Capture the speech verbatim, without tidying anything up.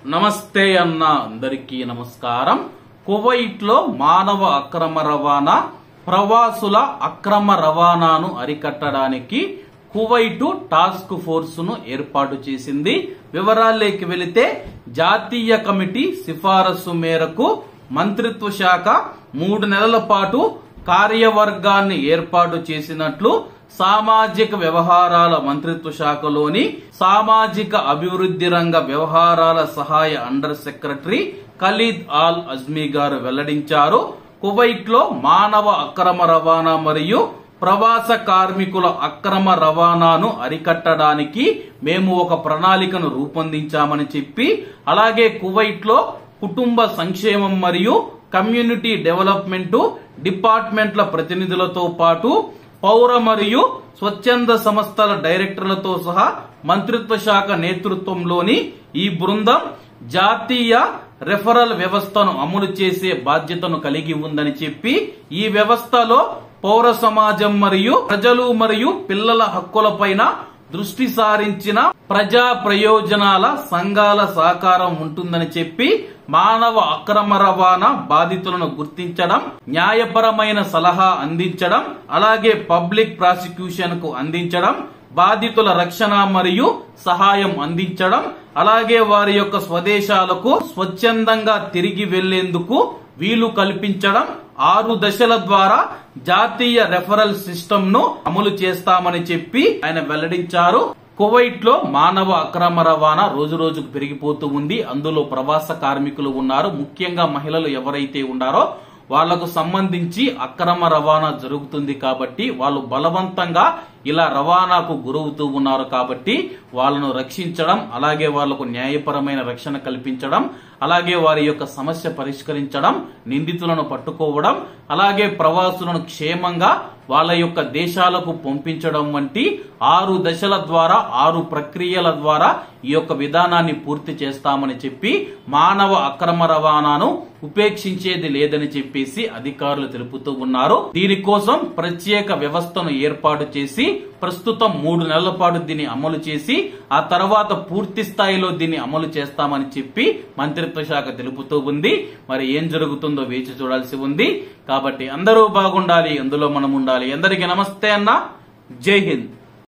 నమస్తే అన్న అందరికీ నమస్కారం. కువైట్ లో మానవ అక్రమ రవాణా, ప్రవాసుల అక్రమ రవాణాను అరికట్టడానికి కువైట్ టాస్క్ ఫోర్స్ ను ఏర్పాటు చేసింది. వివరాల్లోకి వెళితే జాతీయ కమిటీ సిఫారసు మేరకు మంత్రిత్వ శాఖ మూడు నెలల పాటు కార్యవర్గాన్ని ఏర్పాటు చేసినట్లు సామాజిక వ్యవహారాల మంత్రిత్వ శాఖలోని సామాజిక అభివృద్ధి రంగ వ్యవహారాల సహాయ under secretary Khalid Al Ajmi గారు వెల్లడించారు. కువైట్ లో మానవ అక్రమ రవాణా మరియు ప్రవాస కార్మికుల అక్రమ రవాణాను అరికట్టడానికి మేము ఒక ప్రణాళికను రూపొందించామని చెప్పి, అలాగే కువైట్ లో కుటుంబ సంక్షేమం మరియు కమ్యూనిటీ డెవలప్మెంట్ డిపార్ట్మెంట్ల ప్రతినిధులతో పాటు పౌర మరియు స్వచ్ఛంద సంస్థల డైరెక్టర్లతో సహా మంత్రిత్వ శాఖ నేతృత్వంలోని ఈ బృందం జాతీయ రెఫరల్ వ్యవస్థను అమలు చేసే బాధ్యతను కలిగి ఉందని చెప్పి, ఈ వ్యవస్థలో పౌర సమాజం మరియు ప్రజలు మరియు పిల్లల హక్కులపైన దృష్టి సారించిన ప్రజా ప్రయోజనాల సంఘాల సహకారం ఉంటుందని చెప్పి, మానవ అక్రమ రవాణా బాధితులను గుర్తించడం, న్యాయపరమైన సలహా అందించడం, అలాగే పబ్లిక్ ప్రాసిక్యూషన్ కు అందించడం, బాధితుల రక్షణ మరియు సహాయం అందించడం, అలాగే వారి యొక్క స్వదేశాలకు స్వచ్ఛందంగా తిరిగి వెళ్లేందుకు వీలు కల్పించడం, ఆరు దశల ద్వారా జాతీయ రెఫరల్ సిస్టమ్ ను అమలు చేస్తామని చెప్పి ఆయన వెల్లడించారు. కువైట్ లో మానవ అక్రమ రవాణా రోజు రోజుకు పెరిగిపోతూ ఉంది. అందులో ప్రవాస కార్మికులు ఉన్నారు. ముఖ్యంగా మహిళలు ఎవరైతే ఉన్నారో వాళ్లకు సంబంధించి అక్రమ రవాణా జరుగుతుంది కాబట్టి వాళ్ళు బలవంతంగా ఇలా రవాణాకు గురవుతూ ఉన్నారు. కాబట్టి వాళ్ళను రక్షించడం, అలాగే వాళ్లకు న్యాయపరమైన రక్షణ కల్పించడం, అలాగే వారి యొక్క సమస్య పరిష్కరించడం, నిందితులను పట్టుకోవడం, అలాగే ప్రవాసులను క్షేమంగా వాళ్ళ యొక్క దేశాలకు పంపించడం వంటి ఆరు దశల ద్వారా ఆరు ప్రక్రియల ద్వారా ఈ యొక్క విధానాన్ని పూర్తి చేస్తామని చెప్పి, మానవ అక్రమ రవాణాను ఉపేక్షించేది లేదని చెప్పేసి అధికారులు తెలుపుతూ ఉన్నారు. దీనికోసం ప్రత్యేక వ్యవస్థను ఏర్పాటు చేసి ప్రస్తుతం మూడు నెలల పాటు దీన్ని అమలు చేసి ఆ తర్వాత పూర్తి స్థాయిలో దీన్ని అమలు చేస్తామని చెప్పి మంత్రిత్వ శాఖ తెలుపుతూ ఉంది. మరి ఏం జరుగుతుందో వేచి చూడాల్సి ఉంది. కాబట్టి అందరూ బాగుండాలి, అందులో మనం ఉండాలి. అందరికీ నమస్తే అన్న, జై హింద్.